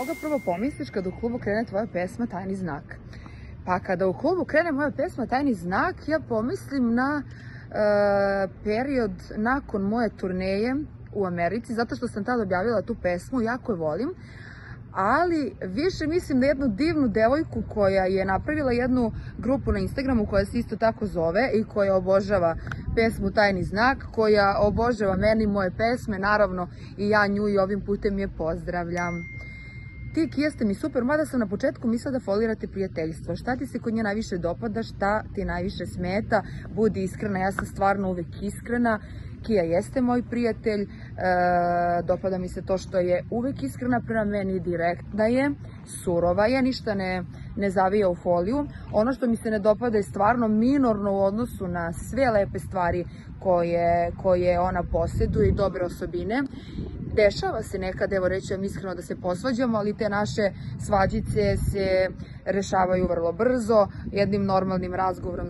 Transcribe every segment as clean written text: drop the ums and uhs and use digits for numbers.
koga prvo pomisliš kada u klubu krene tvoja pesma Tajni znak? Pa kada u klubu krene moja pesma Tajni znak, ja pomislim na period nakon moje turneje u Americi, zato što sam tada objavila tu pesmu, jako je volim. Ali više mislim na jednu divnu devojku koja je napravila jednu grupu na Instagramu koja se isto tako zove i koja obožava pesmu Tajni znak, koja obožava meni moje pesme, naravno i ja nju i ovim putem je pozdravljam. Ti, Kija, ste mi super, mada sam na početku mislila da folirate prijateljstvo. Šta ti se kod nje najviše dopada, šta ti najviše smeta? Budi iskrena, ja sam stvarno uvek iskrena. Kija jeste moj prijatelj, dopada mi se to što je uvek iskrena prema meni, direktna je, surova je, ništa ne zavija u foliju. Ono što mi se ne dopada je stvarno minorno u odnosu na sve lepe stvari koje ona posjeduje i dobre osobine. Dešava se nekad, evo reći vam iskreno, da se posvađamo, ali te naše svađice se rešavaju vrlo brzo, jednim normalnim razgovorom,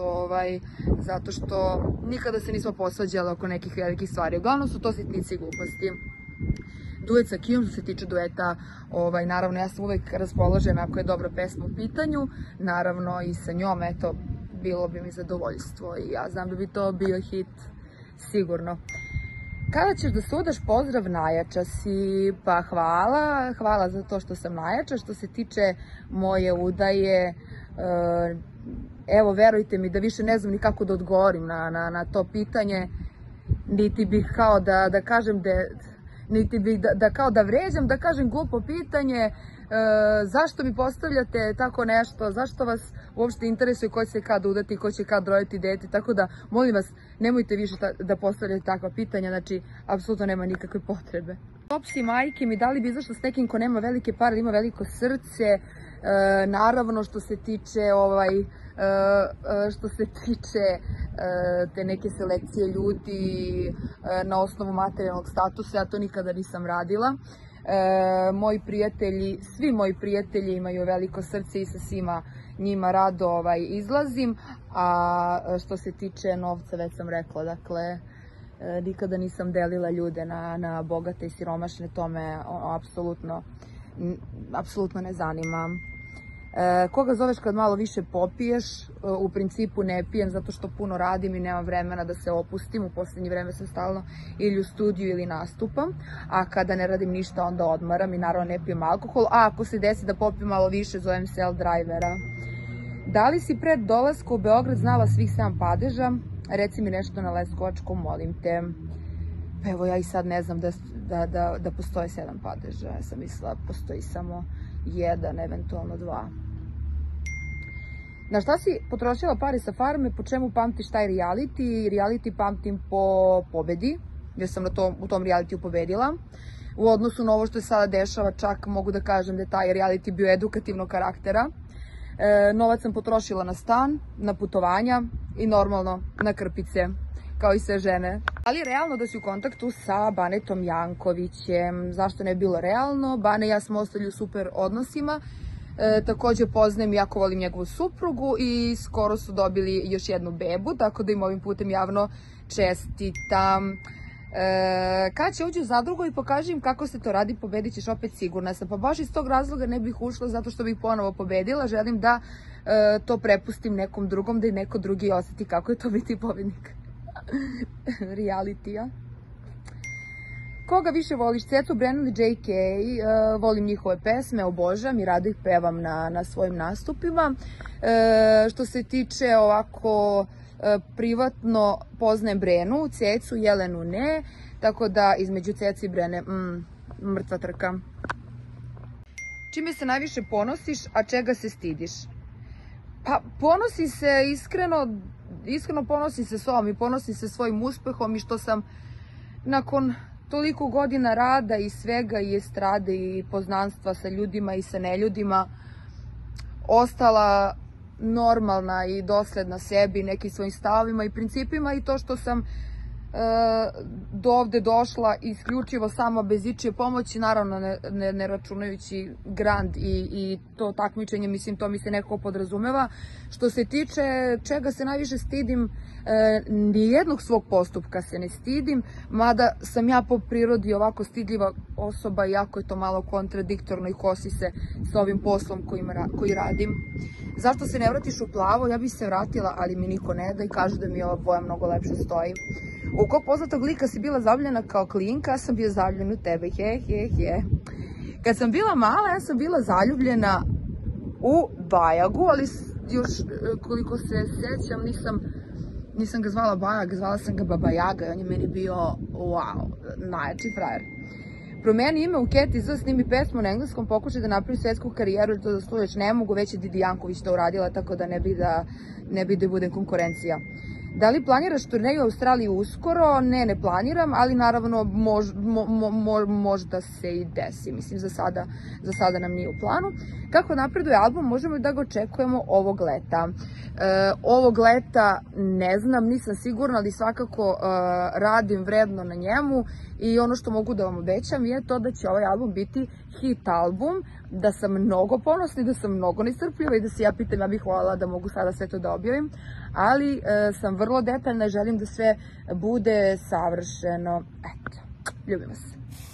zato što nikada se nismo posvađali oko nekih velikih stvari. Uglavnom su to sitnice i gluposti. Duet sa Kijom, što se tiče dueta, naravno ja sam uvek raspoložena ako je dobra pesma u pitanju, naravno i sa njom, eto, bilo bi mi zadovoljstvo i ja znam da bi to bio hit, sigurno. Kada ćeš da sudaš, pozdrav, najjača si. Pa hvala za to što sam najjača. Što se tiče moje udaje, evo verujte mi da više ne znam ni kako da odgovorim na to pitanje, niti bih kao da kažem niti bih da kao da vređam, da kažem glupo pitanje, zašto mi postavljate tako nešto, zašto vas uopšte interesuje ko će se kad udati, ko će kad roditi dete, tako da molim vas nemojte više da postavljate takva pitanja, znači apsolutno nema nikakve potrebe. Topsi majke mi, da li bi izašla s nekim ko nema velike pare, ima veliko srce, naravno što se tiče te neke selekcije ljudi na osnovu materijalnog statusa, ja to nikada nisam radila. Moji prijatelji, svi moji prijatelji imaju veliko srce i sa svima njima rado izlazim, a što se tiče novca, već sam rekla, dakle, nikada nisam delila ljude na bogate i siromašne, to me apsolutno ne zanima. Koga zoveš kad malo više popiješ? U principu ne pijem zato što puno radim i nemam vremena da se opustim. U posljednje vreme sam stalno ili u studiju ili nastupam, a kada ne radim ništa onda odmaram i naravno ne pijem alkohol, a ako se desi da popijem malo više zovem self-drivera. Da li si pred dolaskom u Beograd znala svih 7 padeža? Reci mi nešto na leskovačkom, molim te. Pa evo ja i sad ne znam da postoje 7 padeža, ja sam mislila postoji samo 1, eventualno 2. Na šta si potrošila pare sa farme, po čemu pamtiš taj reality? Reality pamtim po pobedi, jer sam u tom realitiju pobedila. U odnosu na ovo što se sada dešava, čak mogu da kažem da je taj reality bio edukativnog karaktera. Novac sam potrošila na stan, na putovanja i normalno na krpice, kao i sve žene. Ali je realno da si u kontaktu sa Banetom Jankovićem? Zašto ne bi bilo realno? Bane i ja smo ostali u super odnosima. Takođe poznajem i jako volim njegovu suprugu i skoro su dobili još jednu bebu, tako da im ovim putem javno čestitam. Kada će uđi u zadrugu i pokaži im kako se to radi, pobedit ćeš opet, sigurna sam. Pa baš iz tog razloga ne bih ušla zato što bih ponovo pobedila. Želim da to prepustim nekom drugom, da i neko drugi osjeti kako je to biti pobednik realitija. Koga više voliš, Cecu, Brennu ili JK? Volim njihove pesme, obožavam i rado ih pevam na svojim nastupima. Što se tiče ovako privatno, poznajem Brenu, Cecu, Jelenu ne, tako da između Cece i Brene mrtva trka. Čime se najviše ponosiš, a čega se stidiš? Pa ponosim se iskreno ponosim se sobom i ponosim se svojim uspehom i što sam nakon toliko godina rada i svega i estrade i poznanstva sa ljudima i sa neljudima ostala normalna i dosledna sebi, nekim svojim stavovima i principima, i to što sam do ovde došla isključivo sama bez ičije pomoći, naravno ne računajući grand i to takmičenje, mislim to mi se nekako podrazumeva. Što se tiče čega se najviše stidim, nijednog svog postupka se ne stidim, mada sam ja po prirodi ovako stidljiva osoba, iako je to malo kontradiktorno i kosi se sa ovim poslom koji radim. Zašto se ne vratiš u plavo? Ja bih se vratila, ali mi niko ne da i kažu da mi ova boja mnogo lepše stoji. U kog poznatog lika si bila zaljubljena kao klinka? Ja sam bio zaljubljen u tebe, Kad sam bila mala, ja sam bila zaljubljena u Bajagu, ali još koliko se sjećam, nisam ga zvala Bajag, zvala sam ga Baba Jaga i on je meni bio, wow, najjači frajer. Promeni ime u Keti Z, snimi pesmu na engleskom, pokušaj da napravi svetsku karijeru ili to da služeš. Ne mogu, već je Didi Janković to uradila, tako da ne bi da budem konkurencija. Da li planiraš turneju u Australiji uskoro? Ne planiram, ali naravno možda se i desi. Mislim, za sada nam nije u planu. Kako napreduje album? Možemo da ga očekujemo ovog leta. Ovog leta ne znam, nisam sigurna, ali svakako radim vredno na njemu i ono što mogu da vam obećam je to da će ovaj album biti hit album, da sam mnogo ponosna i da sam mnogo nestrpljiva i da se ja pitam, ja bih voljela da mogu sada sve to da objavim, ali sam vrlo detaljna i želim da sve bude savršeno. Eto, ljubim vas.